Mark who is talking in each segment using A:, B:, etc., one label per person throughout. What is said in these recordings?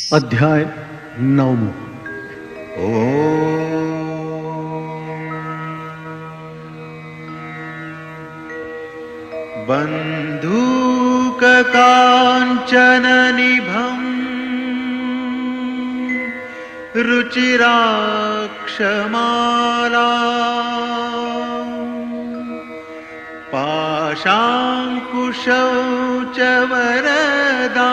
A: अध्याय 9।
B: बन्धूककाञ्चननिभम् रुचिराक्षमाला पाशाङ्कुशौचवरदा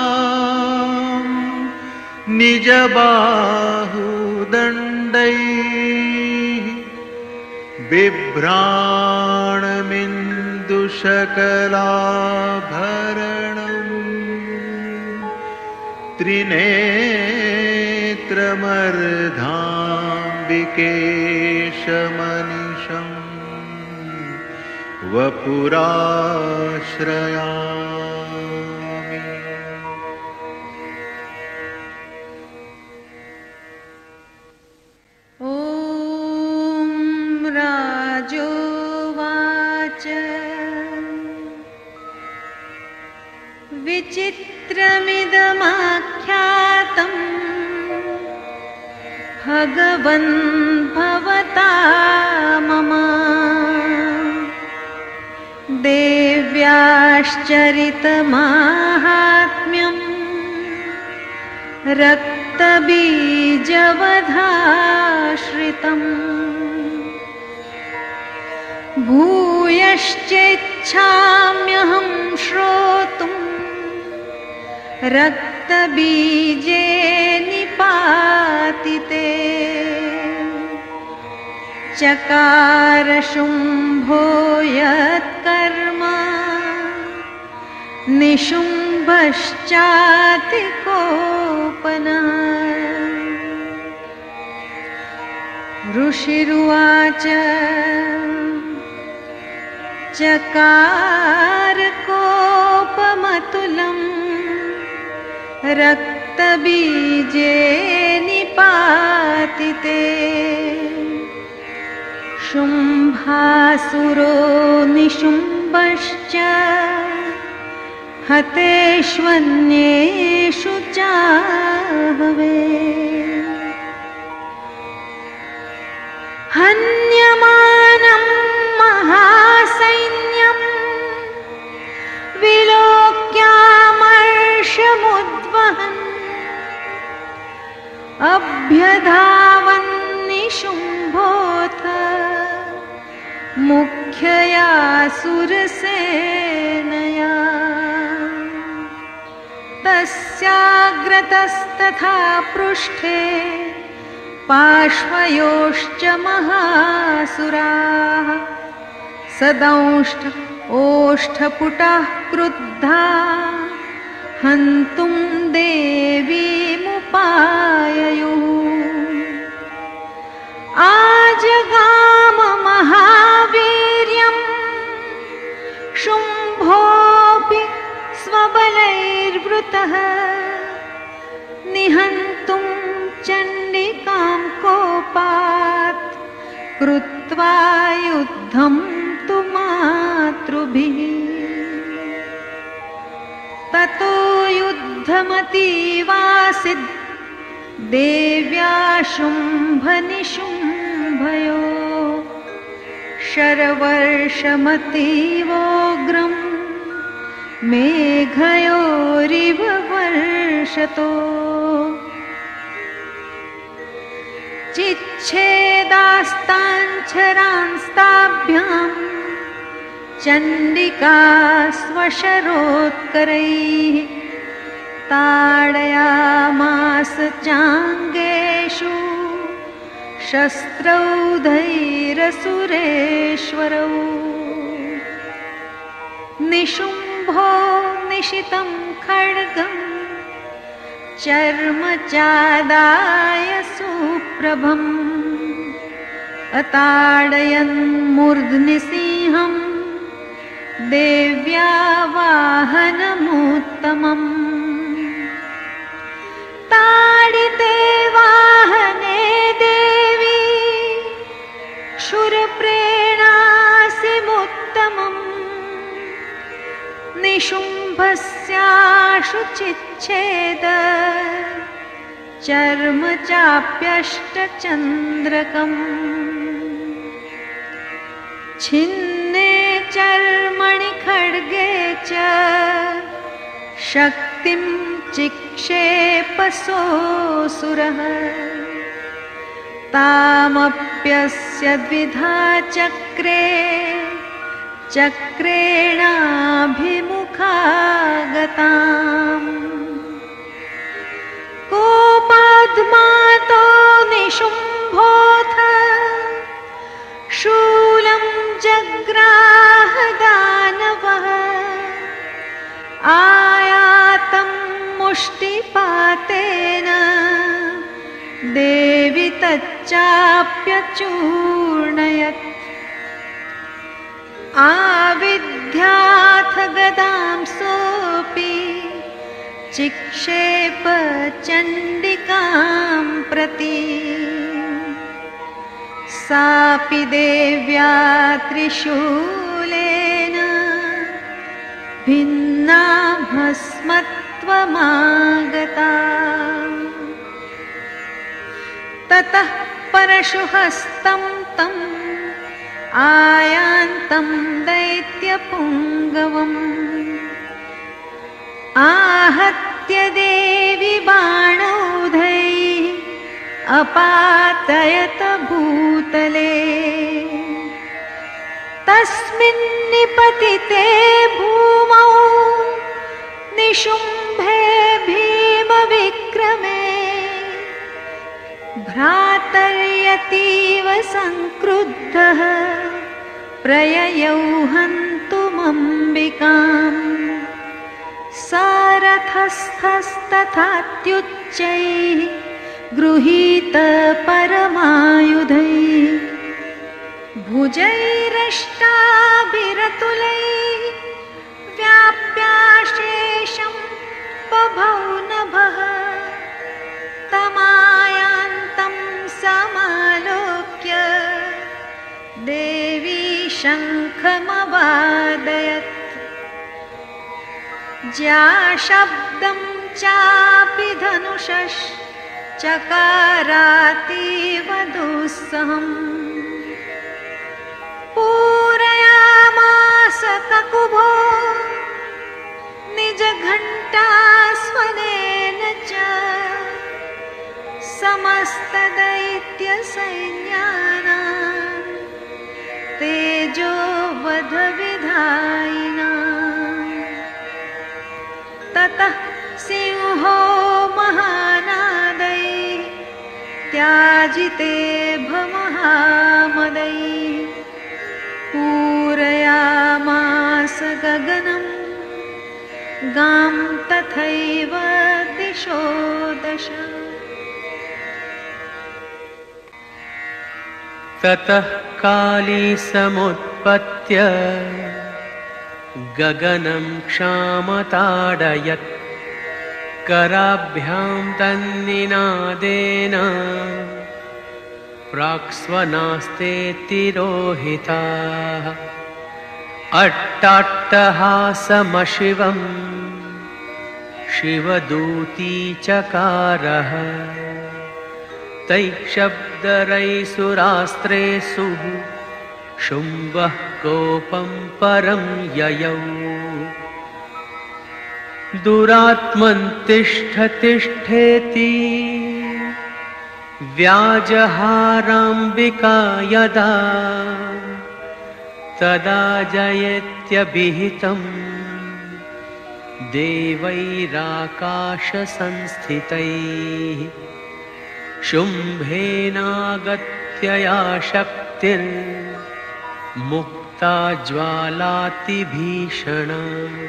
B: निजबाहुदण्डैः बिभ्राणमिन्दुशकलाभरणम् त्रिनेत्रमर्धाम्बिकेशमनिशम् वपुराश्रयामि।
C: ॐ राजोवाच विचित्रमिदमाख्यातम् भगवन् भवता मम देव्याश्चरितमाहात्म्यम् रक्तबीजवधाश्रितम् भूयश्चेच्छाम्यहं श्रोतुम् रक्तबीजे निपातिते। चकार शुम्भो यत्कर्म निशुम्भश्चातिकोपनः। ऋषिरुवाच चकार कोपमतुलं रक्तबीजे निपातिते। शुम्भासुरो निशुम्भश्च हतेष्वन्येषु चाहवे। हन्यमानं महासैन्यं विलोक्यामर्षमुद्वहन् अभ्यधावन्निशुम्भोऽथ मुख्यया सुरसेनया। तस्याग्रतस्तथा पृष्ठे पार्श्वयोश्च महासुराः सदंष्ट ओष्ठपुटाः क्रुद्धा हन्तुं देवीमुपाययुः। आजगाम महावीर्यं शुम्भोऽपि स्वबलैर्वृतः निहन्तुं चण्डिकां कोपात् कृत्वा युद्धं तु मातृभिः। ततो युद्धमतीवासिद् देव्या शुम्भनिशुम्भयो शरवर्षमतीवोग्रं मेघयोरिव वर्षतो। चिच्छेदास्ताञ्छरांस्ताभ्यां चण्डिका स्वशरोत्करैः ताडयामास चाङ्गेषु शस्त्रौधैरसुरेश्वरौ। निशुम्भो निशितं खड्गं चर्मचादाय सुप्रभम् अताडयन् मूर्ध्नि सिंहं देव्या वाहनमुत्तमम्। ताडिते वाहने देवी क्षुरप्रेणासिमुत्तमम्। निशुम्भस्याशुचिच्छेद चर्म चाप्यष्टचन्द्रकम् छिन्ने चर्मणि खड्गे च शक्तिं चिक्षेपसोऽसुरः तामप्यस्य द्विधा चक्रे चक्रेणाभिमुखागताम् कोपाद्मातो निशुम्भोऽथ शूलं जग्राह दानवः आयातं मुष्टिपातेन देवि तच्चाप्यचूर्णयत् आविद्याथ गदां सोऽपि चिक्षेप चण्डिकां प्रति सापि देव्या त्रिशूलेन भिन्ना भस्मत्वमागता ततः परशुहस्तं तम् आयान्तं दैत्यपुङ्गवम् आहत्य देवी बाणौधैः अपातयत भूतले तस्मिन् निपतिते भूमौ निशुम्भे भीमविक्रमे भ्रातर्यतीव संक्रुद्धः प्रययौ हन्तुमम्बिकाम् सारथस्थस्तथात्युच्चैः गृहीत परमायुधैः भुजैरष्टाभिरतुलैः व्याप्याशेषं बभौ नभः तमायान्तं समालोक्य देवी शङ्खमवादयत् ज्याशब्दं चापि धनुषश्चकारातीव दुस्सहम् पूरयामास ककुभो निजघण्टास्वनेन च समस्तदैत्यसैन्यानां तेजोवधविधायिना ततः सिंहो महानादैः त्याजिते भमहामदैः पूरयामास गगनं गां तथैव दिशो दश
B: ततः काली समुत्पत्य गगनं क्षामताडयत् कराभ्यां तन्निनादेन प्राक्स्वनास्ते तिरोहिताः अट्टाट्टहासमशिवं शिवदूती चकारः तैः शब्दरैसुरास्त्रेषु शुम्भः कोपं परं ययौ दुरात्मन्तिष्ठतिष्ठेति व्याजहाराम्बिका यदा तदा जयत्यभिहितं देवैराकाशसंस्थितैः शुम्भेनागत्यया शक्तिर्मुक्ता ज्वालातिभीषणा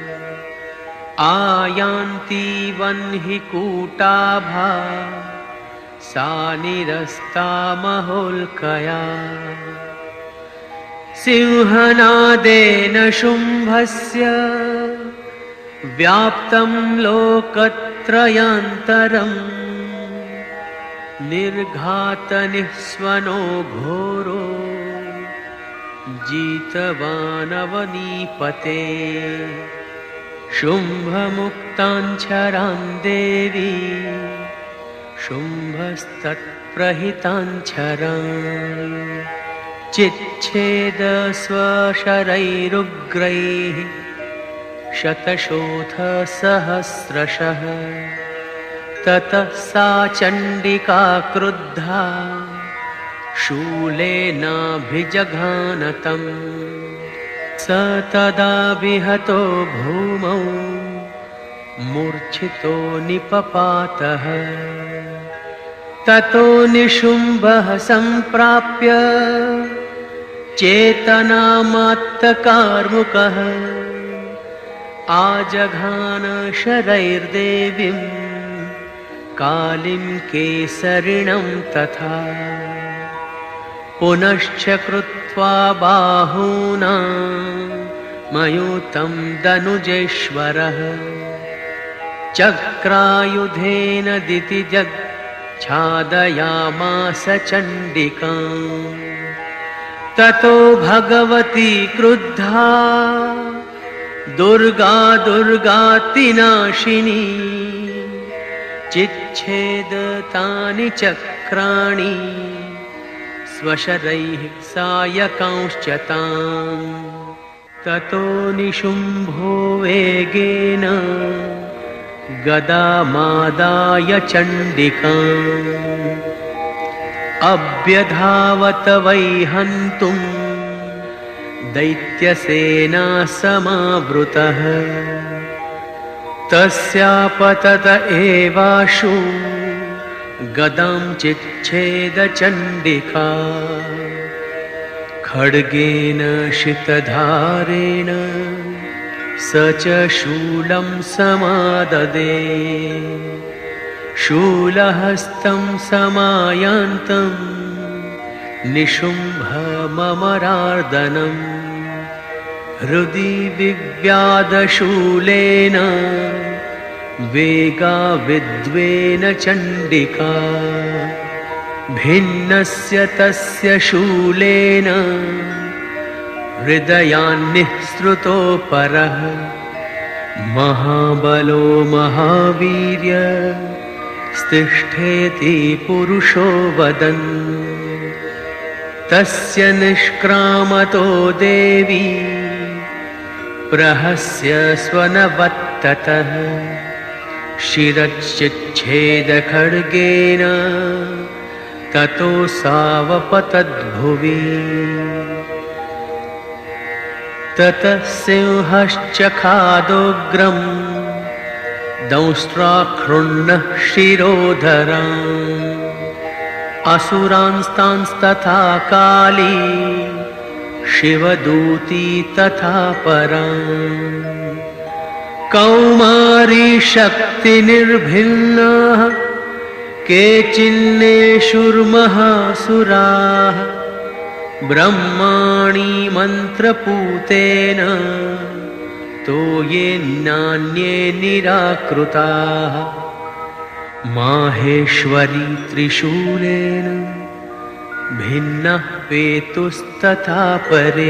B: आयान्ति वह्नि कूटाभा सा निरस्ता महोल्कया सिंहनादेन शुम्भस्य व्याप्तं लोकत्रयान्तरम् निर्घातनिःस्वनो घोरो जितवानवनीपते शुम्भमुक्ताञ्छरान् देवी शुम्भस्तत्प्रहिताञ्छरान् चिच्छेद स्वशरैरुग्रैः शतशोऽथ सहस्रशः ततः सा चण्डिका क्रुद्धा शूलेनाभिजघानतम् स तदा विहतो भूमौ मूर्छितो निपपातः ततो निशुम्भः सम्प्राप्य चेतनामात्तकार्मुकः आजघान शरैर्देवीं कालीं केसरिणं तथा पुनश्च कृत्वा बाहूनां मयूतं दनुजेश्वरः चक्रायुधेन दितिजच्छादयामास चण्डिकां ततो भगवती क्रुद्धा दुर्गा दुर्गातिनाशिनी चिच्छेद तानि चक्राणि स्वशरैः सायकांश्च ताम् ततो निशुम्भो वेगेन गदामादाय चण्डिकाम् अभ्यधावत वै हन्तुं दैत्यसेना समावृतः तस्यापतत एवाशु गदां चिच्छेद चण्डिका खड्गेन शितधारेण स च शूलं समाददे शूलहस्तं समायान्तं निशुम्भममरार्दनम् हृदि विव्यादशूलेन वेगाविद्वेन चण्डिका भिन्नस्य तस्य शूलेन हृदयान्निःसृतो परः महाबलो महावीर्य स्तिष्ठेति पुरुषो वदन् तस्य निष्क्रामतो देवी प्रहस्य स्वनवत्ततः शिरश्चिच्छेदखड्गेन ततो सावपतद्भुवि ततः सिंहश्च खादोग्रं दंष्ट्राकृण्णः शिरोधरान् असुरांस्तांस्तथा काली शिवदूती तथा परान् कौमारी शक्तिनिर्भिन्नाः केचिन्नेषुर्महासुराः ब्रह्माणि मन्त्रपूतेन तो ये नान्ये निराकृताः माहेश्वरी त्रिशूलेन भिन्नः पेतुस्तथा परे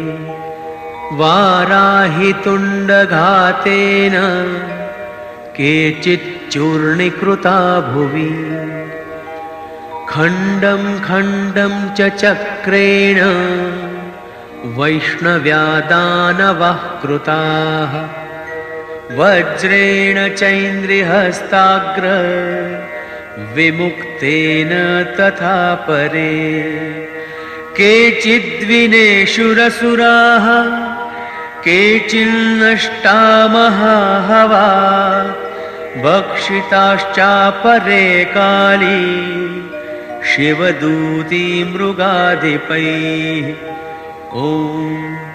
B: वाराहि तुण्डघातेन केचिच्चूर्णीकृता भुवि खण्डं खण्डं च चक्रेण वैष्णव्यादानवः कृताः वज्रेण चैन्द्रिहस्ताग्र विमुक्तेन तथा परे केचिद्विनेशुरसुराः केचिन्नष्टा महाहवा भक्षिताश्चापरे काली शिवदूती मृगाधिपैः ॐ